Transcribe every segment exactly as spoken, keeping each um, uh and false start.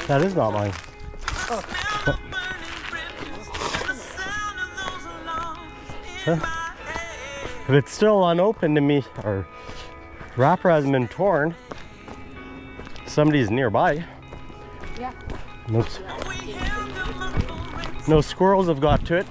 That is not mine. Oh. Huh? If it's still unopened to me, or wrapper hasn't been torn, somebody's nearby. Yeah. No, no squirrels have got to it.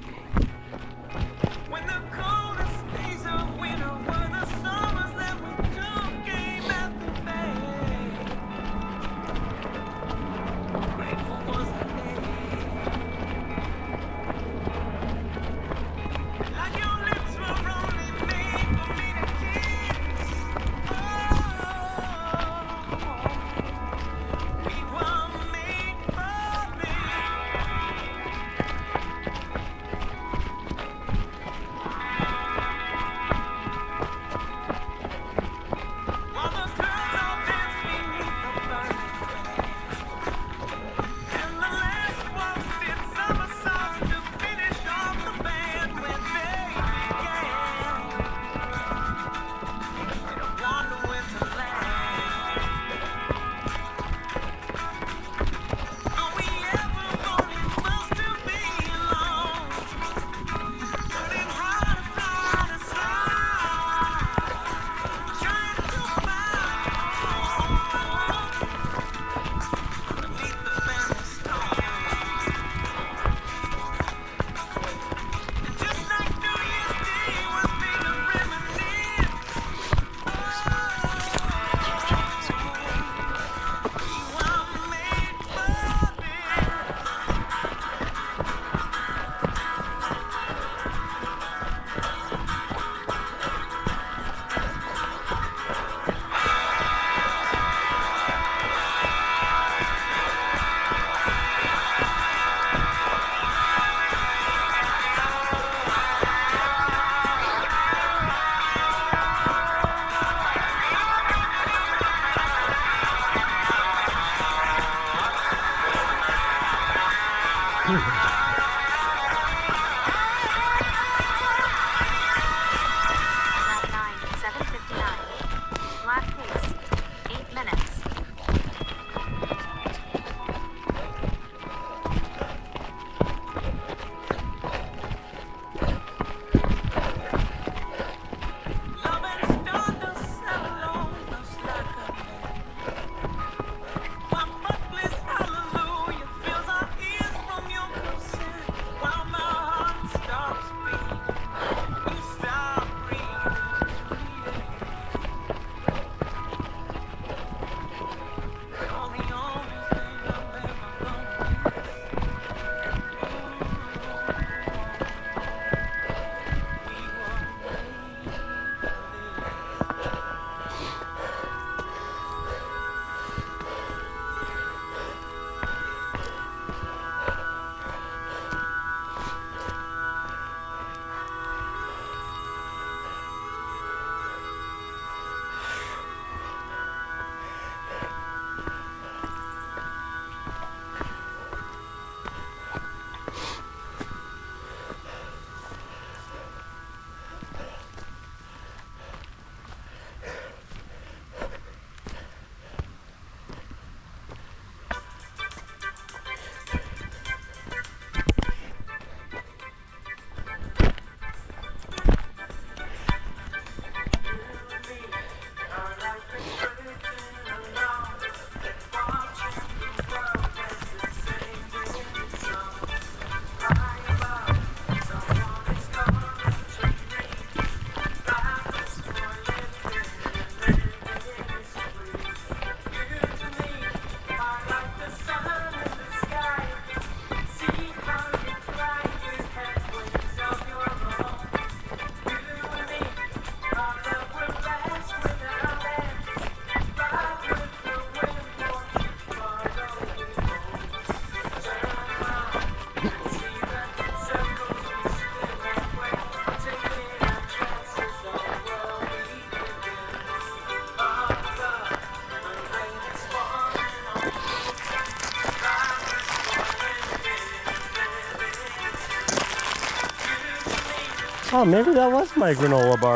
Oh, maybe that was my granola bar.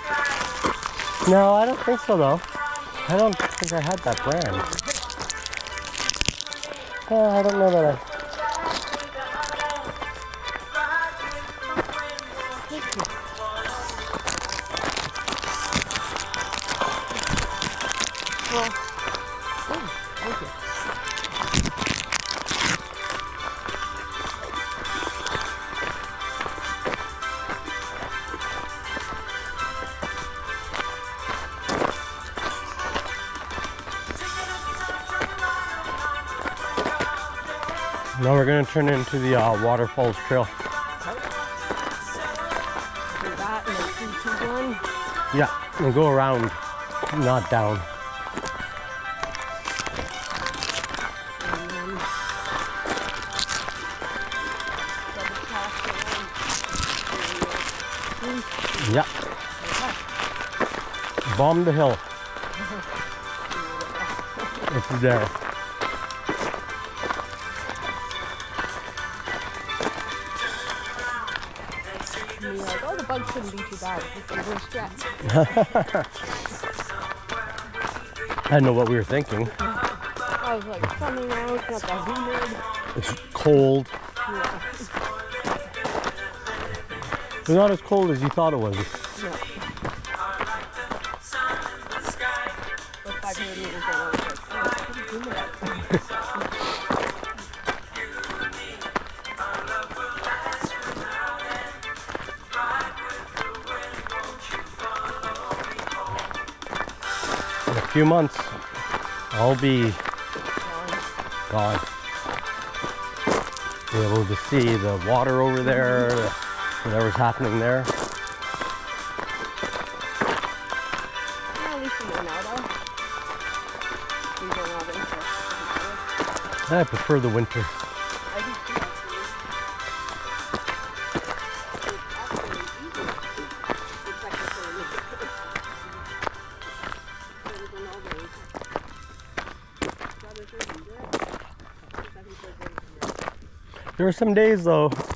No, I don't think so though. I don't think I had that brand. Uh, I don't know that I... Well, oh, okay. Now we're gonna turn into the uh, Waterfalls Trail. Do that and then three, two, one. Yeah, and go around, not down. And then double tap and three. Yeah, bomb the hill. It's there. And you're like, oh, the bugs shouldn't be too bad. It's a real stretch. I didn't know what we were thinking. I was like, sunny now, it's not that humid. It's cold. Yeah. It's not as cold as you thought it was. No. But five hundred meters down, I was like, oh, it's pretty humid outside. In a few months, I'll be gone. Be able to see the water over there, whatever's happening there. Yeah, at least you know now, though. You don't have winter. I prefer the winter. I do too, actually. It's actually easy. It's like the same. Better than all days. Rather sure than that. There were some days though